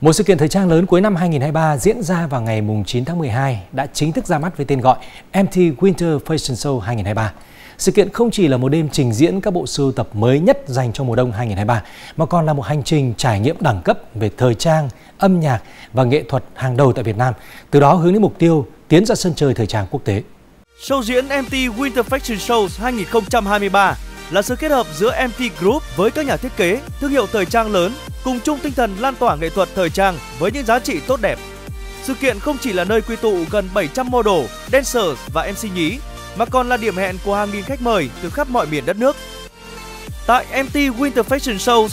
Một sự kiện thời trang lớn cuối năm 2023 diễn ra vào ngày 9 tháng 12 đã chính thức ra mắt với tên gọi MT Winter Fashion Show 2023. Sự kiện không chỉ là một đêm trình diễn các bộ sưu tập mới nhất dành cho mùa đông 2023, mà còn là một hành trình trải nghiệm đẳng cấp về thời trang, âm nhạc và nghệ thuật hàng đầu tại Việt Nam, từ đó hướng đến mục tiêu tiến ra sân chơi thời trang quốc tế. Show diễn MT Winter Fashion Show 2023 là sự kết hợp giữa MT Group với các nhà thiết kế, thương hiệu thời trang lớn, cùng chung tinh thần lan tỏa nghệ thuật thời trang với những giá trị tốt đẹp. Sự kiện không chỉ là nơi quy tụ gần 700 model, dancers và MC nhí, mà còn là điểm hẹn của hàng nghìn khách mời từ khắp mọi miền đất nước. Tại MT Winter Fashion Show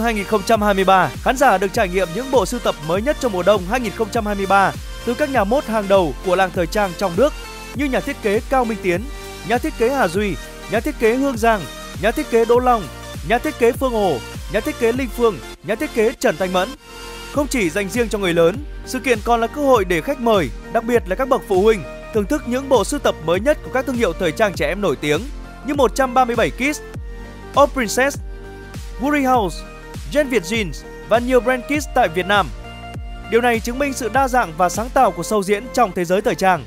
2023, khán giả được trải nghiệm những bộ sưu tập mới nhất cho mùa đông 2023 từ các nhà mốt hàng đầu của làng thời trang trong nước như nhà thiết kế Cao Minh Tiến, nhà thiết kế Hà Duy, nhà thiết kế Hương Giang, nhà thiết kế Đỗ Long, nhà thiết kế Phương Hồ, nhà thiết kế Linh Phương, nhà thiết kế Trần Thanh Mẫn. Không chỉ dành riêng cho người lớn, sự kiện còn là cơ hội để khách mời, đặc biệt là các bậc phụ huynh, thưởng thức những bộ sưu tập mới nhất của các thương hiệu thời trang trẻ em nổi tiếng như 137 Kids, Old Princess, Woody House, Gen Việt Jeans và nhiều brand kids tại Việt Nam. Điều này chứng minh sự đa dạng và sáng tạo của show diễn trong thế giới thời trang.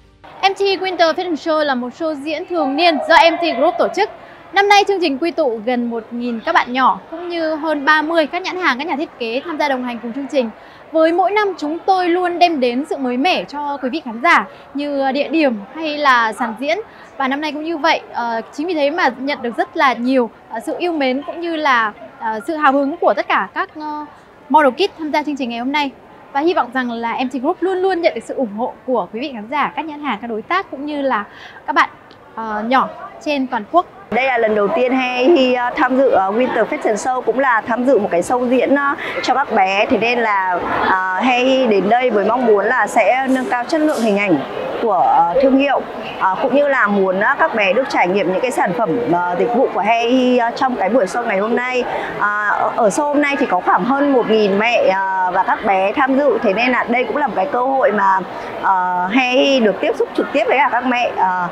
MT Winter Fashion Show là một show diễn thường niên do MT Group tổ chức. Năm nay chương trình quy tụ gần 1.000 các bạn nhỏ cũng như hơn 30 các nhãn hàng, các nhà thiết kế tham gia đồng hành cùng chương trình. Với mỗi năm chúng tôi luôn đem đến sự mới mẻ cho quý vị khán giả như địa điểm hay là sàn diễn. Và năm nay cũng như vậy, chính vì thế mà nhận được rất là nhiều sự yêu mến cũng như là sự hào hứng của tất cả các model kids tham gia chương trình ngày hôm nay. Và hy vọng rằng là MT Group luôn luôn nhận được sự ủng hộ của quý vị khán giả, các nhãn hàng, các đối tác cũng như là các bạn nhỏ trên toàn quốc. Đây là lần đầu tiên He tham dự Winter Fashion Show, cũng là tham dự một cái show diễn cho các bé. Thế nên là He đến đây với mong muốn là sẽ nâng cao chất lượng hình ảnh của thương hiệu, cũng như là muốn các bé được trải nghiệm những cái sản phẩm dịch vụ của He trong cái buổi show ngày hôm nay. Ở show hôm nay thì có khoảng hơn 1.000 mẹ và các bé tham dự, thế nên là đây cũng là một cái cơ hội mà He được tiếp xúc trực tiếp với cả các mẹ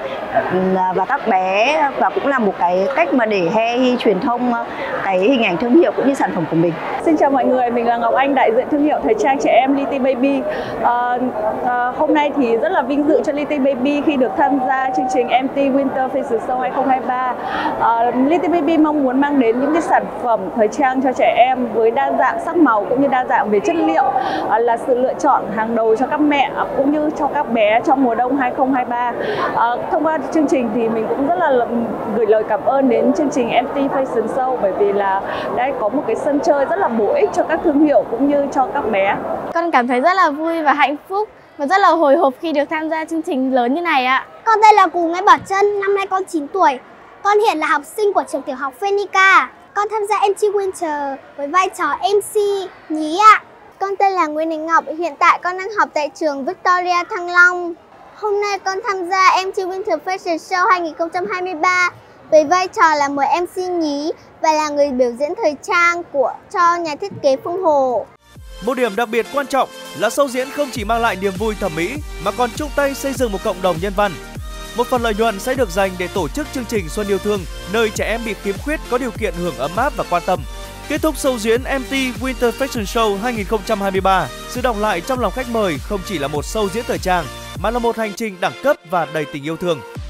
và các bé, và cũng là một cái cách mà để He truyền thông cái hình ảnh thương hiệu cũng như sản phẩm của mình. Xin chào mọi người, mình là Ngọc Anh, đại diện thương hiệu thời trang trẻ em Little Baby. Hôm nay thì rất là vinh dự cho Little Baby khi được tham gia chương trình MT Winter Fashion Show 2023. Little Baby mong muốn mang đến những cái sản phẩm thời trang cho trẻ em với đa dạng sắc màu cũng như đa dạng về chất liệu, là sự lựa chọn hàng đầu cho các mẹ cũng như cho các bé trong mùa đông 2023. Thông qua chương trình thì mình cũng rất là gửi lời cảm ơn đến chương trình MT Fashion Show, bởi vì là đã có một cái sân chơi rất là bổ ích cho các thương hiệu cũng như cho các bé. Con cảm thấy rất là vui và hạnh phúc và rất là hồi hộp khi được tham gia chương trình lớn như này ạ. Con tên là Cù Ngay Bảo Trân, năm nay con 9 tuổi. Con hiện là học sinh của trường tiểu học Phenica. Con tham gia MT Winter với vai trò MC nhí ạ. Con tên là Nguyễn Đình Ngọc, hiện tại con đang học tại trường Victoria Thăng Long. Hôm nay con tham gia MT Winter Fashion Show 2023 với vai trò là một MC nhí và là người biểu diễn thời trang cho nhà thiết kế Phương Hồ. Một điểm đặc biệt quan trọng là show diễn không chỉ mang lại niềm vui thẩm mỹ mà còn chung tay xây dựng một cộng đồng nhân văn. Một phần lợi nhuận sẽ được dành để tổ chức chương trình Xuân Yêu Thương, nơi trẻ em bị khiếm khuyết có điều kiện hưởng ấm áp và quan tâm. Kết thúc show diễn MT Winter Fashion Show 2023, sự đọng lại trong lòng khách mời không chỉ là một show diễn thời trang mà là một hành trình đẳng cấp và đầy tình yêu thương.